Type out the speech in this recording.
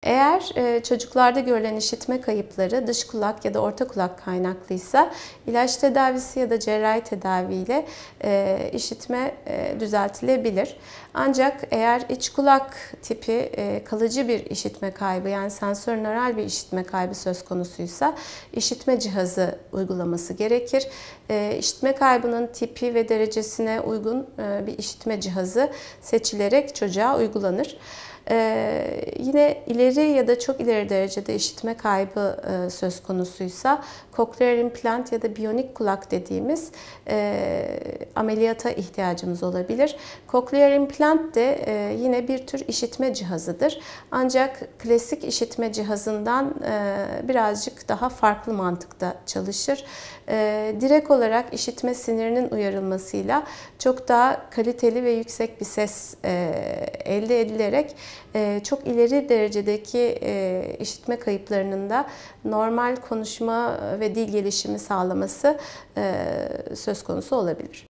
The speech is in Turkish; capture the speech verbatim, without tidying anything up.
Eğer e, çocuklarda görülen işitme kayıpları dış kulak ya da orta kulak kaynaklıysa ilaç tedavisi ya da cerrahi tedaviyle e, işitme e, düzeltilebilir. Ancak eğer iç kulak tipi e, kalıcı bir işitme kaybı, yani sensörnöral bir işitme kaybı söz konusuysa işitme cihazı uygulaması gerekir. E, işitme kaybının tipi ve derecesine uygun e, bir işitme cihazı seçilerek çocuğa uygulanır. Ee, yine ileri ya da çok ileri derecede işitme kaybı e, söz konusuysa kokleer implant ya da biyonik kulak dediğimiz e, ameliyata ihtiyacımız olabilir. Kokleer implant de e, yine bir tür işitme cihazıdır. Ancak klasik işitme cihazından e, birazcık daha farklı mantıkta çalışır. E, direkt olarak işitme sinirinin uyarılmasıyla çok daha kaliteli ve yüksek bir ses e, elde edilerek çok ileri derecedeki işitme kayıplarının da normal konuşma ve dil gelişimi sağlaması söz konusu olabilir.